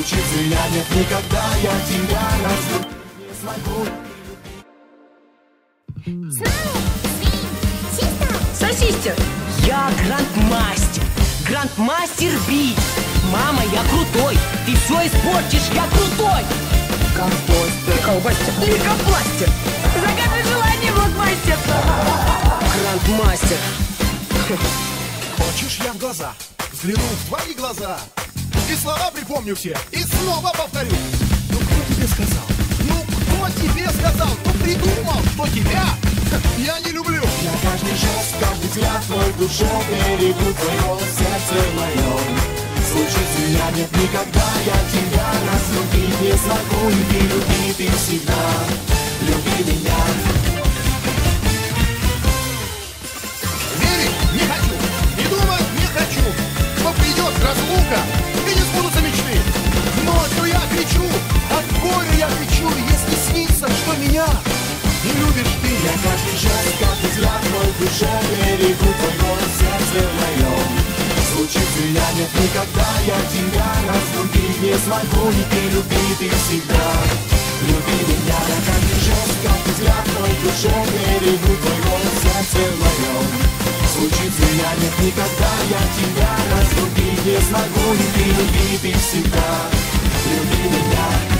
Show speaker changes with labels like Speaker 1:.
Speaker 1: случится, я нет, никогда я тебя разлюбить не смогу.
Speaker 2: Сосистер, я грандмастер, грандмастер бить. Мама, я крутой, ты все испортишь, я крутой. Колбастер, лейкопластер. Загадывай желание, блокмастер. Грандмастер.
Speaker 3: Хочешь, я в глаза взгляну в твои глаза и слова припомню все, и снова повторю. Ну кто тебе сказал? Ну кто тебе сказал? Кто придумал, что тебя я не люблю?
Speaker 1: Я каждый жест, каждый взгляд твой в душе берегу, твой голос в сердце моем. Случится, я нет, никогда я тебя разлюбить не смогу. Люби ты всегда, люби меня.
Speaker 3: Верить не хочу, и думать не хочу, что придет разлука и не сбудутся мечты. Ночью я кричу, от горя я кричу, если снится, что меня не любишь ты.
Speaker 1: Я каждый жест, каждый взгляд твой в душе берегу, твой голос в сердце моем. Случится, я нет, никогда я тебя разлюбить не смогу. И ты люби ты всегда, люби меня. Я каждый жест, каждый взгляд твой в душе берегу, твой голос в сердце моем. Случится, я нет, никогда я тебя разлюбить не смогу. И ты люби ты всегда, люби меня.